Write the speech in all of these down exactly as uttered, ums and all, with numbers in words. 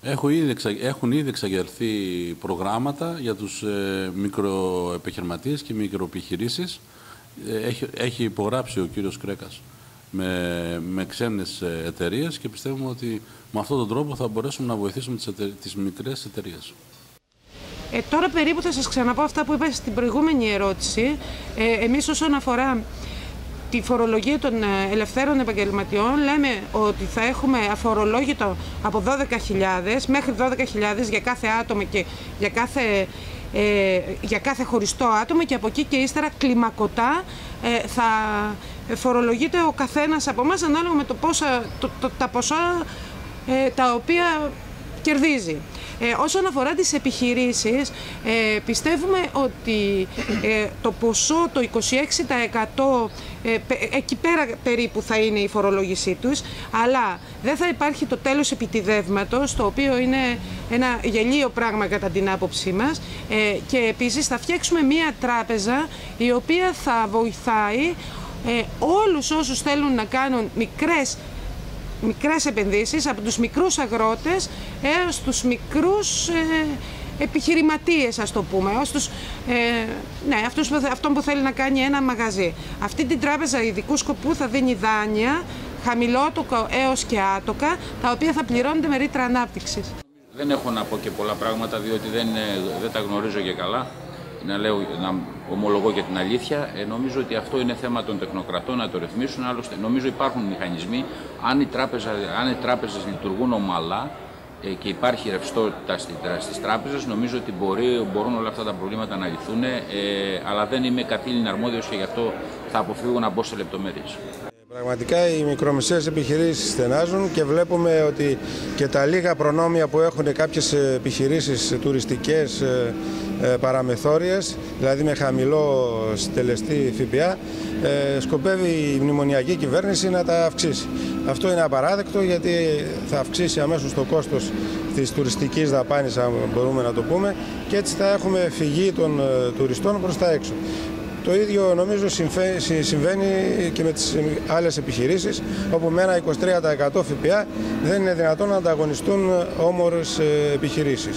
Έχουν ήδη, εξα... Έχουν ήδη εξαγερθεί προγράμματα για τους ε, μικροεπιχειρηματίες και μικροεπιχειρήσεις. Ε, έχει, έχει υπογράψει ο κύριος Κρέκας με, με ξένες εταιρείες και πιστεύουμε ότι με αυτόν τον τρόπο θα μπορέσουμε να βοηθήσουμε τις, εται... τις μικρές εταιρείες. Ε, τώρα περίπου θα σας ξαναπώ αυτά που είπα στην προηγούμενη ερώτηση. Ε, εμείς όσον αφορά τη φορολογία των ελευθέρων επαγγελματιών λέμε ότι θα έχουμε αφορολόγητο από δώδεκα χιλιάδες μέχρι δώδεκα χιλιάδες για κάθε άτομο και για κάθε, ε, για κάθε χωριστό άτομο και από εκεί και ύστερα κλιμακωτά ε, θα φορολογείται ο καθένας από εμάς ανάλογα με το πόσα, το, το, τα ποσά ε, τα οποία κερδίζει. Ε, όσον αφορά τις επιχειρήσεις, ε, πιστεύουμε ότι ε, το ποσό, το είκοσι έξι τοις εκατό, ε, εκεί πέρα περίπου θα είναι η φορολόγησή τους, αλλά δεν θα υπάρχει το τέλος επιτιδεύματος, το οποίο είναι ένα γελίο πράγμα κατά την άποψή μας, ε, και επίσης θα φτιάξουμε μία τράπεζα η οποία θα βοηθάει ε, όλους όσους θέλουν να κάνουν μικρές μικρές επενδύσεις, από τους μικρούς αγρότες έως τους μικρούς ε, επιχειρηματίες, ας το πούμε, ως τους, ε, ναι, αυτούς, αυτόν που θέλει να κάνει ένα μαγαζί. Αυτή την τράπεζα ειδικού σκοπού θα δίνει δάνεια, χαμηλότοκο έως και άτοκα, τα οποία θα πληρώνονται με ρήτρα ανάπτυξης. Δεν έχω να πω και πολλά πράγματα, διότι δεν, δεν τα γνωρίζω και καλά. Να, λέω, να ομολογώ και την αλήθεια, ε, νομίζω ότι αυτό είναι θέμα των τεχνοκρατών να το ρυθμίσουν. Άλλωστε, νομίζω υπάρχουν μηχανισμοί. Αν οι, τράπεζα, αν οι τράπεζες λειτουργούν ομαλά ε, και υπάρχει ρευστότητα στις τράπεζες, νομίζω ότι μπορεί, μπορούν όλα αυτά τα προβλήματα να λυθούν. Ε, αλλά δεν είμαι καθήλυνα αρμόδιος και γι' αυτό θα αποφύγω να μπω σε λεπτομέρειες. Πραγματικά οι μικρομεσαίες επιχειρήσεις στενάζουν και βλέπουμε ότι και τα λίγα προνόμια που έχουν κάποιες επιχειρήσεις τουριστικές παραμεθόριες, δηλαδή με χαμηλό συντελεστή ΦΠΑ, σκοπεύει η μνημονιακή κυβέρνηση να τα αυξήσει. Αυτό είναι απαράδεκτο, γιατί θα αυξήσει αμέσως το κόστος της τουριστικής δαπάνης, αν μπορούμε να το πούμε, και έτσι θα έχουμε φυγή των τουριστών προς τα έξω. Το ίδιο νομίζω συμβαίνει και με τις άλλες επιχειρήσεις, όπου με ένα είκοσι τρία τοις εκατό ΦΠΑ δεν είναι δυνατόν να ανταγωνιστούν όμορες επιχειρήσεις.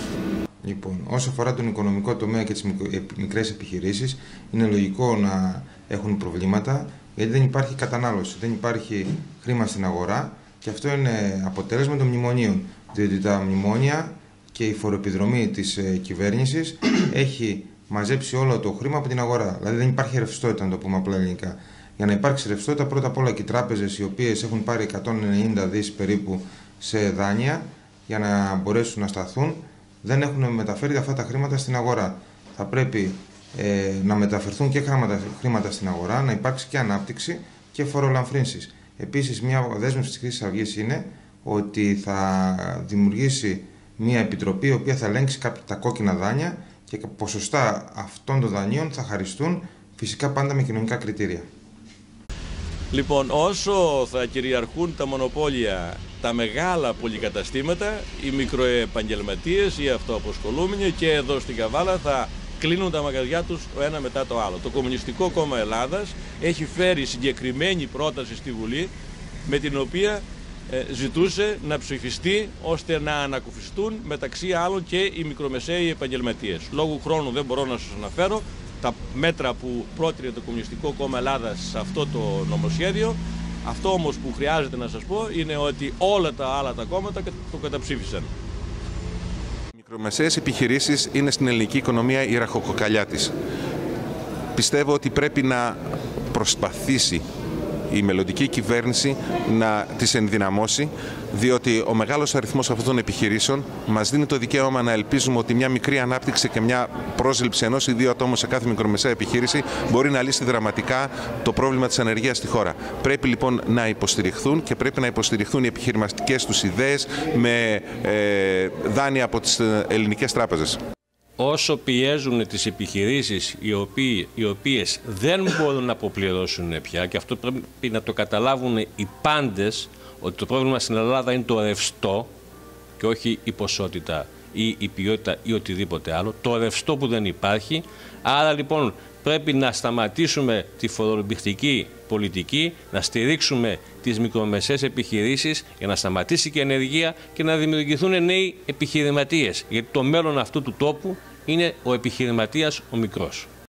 Λοιπόν, όσο αφορά τον οικονομικό τομέα και τις μικρές επιχειρήσεις, είναι λογικό να έχουν προβλήματα, γιατί δεν υπάρχει κατανάλωση, δεν υπάρχει χρήμα στην αγορά, και αυτό είναι αποτέλεσμα των μνημονίων, διότι τα μνημόνια και η φοροεπιδρομή της κυβέρνησης έχει μαζέψει όλο το χρήμα από την αγορά. Δηλαδή δεν υπάρχει ρευστότητα, να το πούμε απλά ελληνικά. Για να υπάρξει ρευστότητα, πρώτα απ' όλα και οι τράπεζες, οι οποίες έχουν πάρει εκατόν ενενήντα δις περίπου σε δάνεια για να μπορέσουν να σταθούν, δεν έχουν μεταφέρει αυτά τα χρήματα στην αγορά. Θα πρέπει ε, να μεταφερθούν και χρήματα, χρήματα στην αγορά, να υπάρξει και ανάπτυξη και φορολαμφρύνσεις. Επίσης, μια δέσμευση της Χρυσής Αυγής είναι ότι θα δημιουργήσει μια επιτροπή η οποία θα ελέγξει κάποια τα κόκκινα δάνεια και ποσοστά αυτών των δανείων θα χαριστούν, φυσικά πάντα με κοινωνικά κριτήρια. Λοιπόν, όσο θα κυριαρχούν τα μονοπόλια, τα μεγάλα πολυκαταστήματα, οι μικροεπαγγελματίες, οι αυτοαποσχολούμενοι και εδώ στην Καβάλα θα κλείνουν τα μαγαζιά τους το ένα μετά το άλλο. Το Κομμουνιστικό Κόμμα Ελλάδας έχει φέρει συγκεκριμένη πρόταση στη Βουλή, με την οποία ζητούσε να ψηφιστεί ώστε να ανακουφιστούν μεταξύ άλλων και οι μικρομεσαίοι επαγγελματίες. Λόγω χρόνου δεν μπορώ να σας αναφέρω τα μέτρα που πρότεινε το Κομμουνιστικό Κόμμα Ελλάδας σε αυτό το νομοσχέδιο. Αυτό όμως που χρειάζεται να σας πω είναι ότι όλα τα άλλα τα κόμματα το καταψήφισαν. Οι μικρομεσαίες επιχειρήσεις είναι στην ελληνική οικονομία η ραχοκοκαλιά της. Πιστεύω ότι πρέπει να προσπαθήσει η μελλοντική κυβέρνηση να τις ενδυναμώσει, διότι ο μεγάλος αριθμός αυτών των επιχειρήσεων μας δίνει το δικαίωμα να ελπίζουμε ότι μια μικρή ανάπτυξη και μια πρόσληψη ενός ή δύο ατόμων σε κάθε μικρομεσαία επιχείρηση μπορεί να λύσει δραματικά το πρόβλημα της ανεργίας στη χώρα. Πρέπει λοιπόν να υποστηριχθούν και πρέπει να υποστηριχθούν οι επιχειρηματικές τους ιδέες με ε, δάνεια από τις ελληνικές τράπεζες. Όσο πιέζουν τις επιχειρήσεις οι, οποίοι, οι οποίες δεν μπορούν να αποπληρώσουν πια, και αυτό πρέπει να το καταλάβουν οι πάντες, ότι το πρόβλημα στην Ελλάδα είναι το ρευστό και όχι η ποσότητα ή η ποιότητα ή οτιδήποτε άλλο, το ρευστό που δεν υπάρχει. Άρα λοιπόν πρέπει να σταματήσουμε τη φοροληπτική πολιτική, να στηρίξουμε τις μικρομεσαίες επιχειρήσεις για να σταματήσει και η ανεργία και να δημιουργηθούν νέοι επιχειρηματίες. Γιατί το μέλλον αυτού του τόπου είναι ο επιχειρηματίας ο μικρός.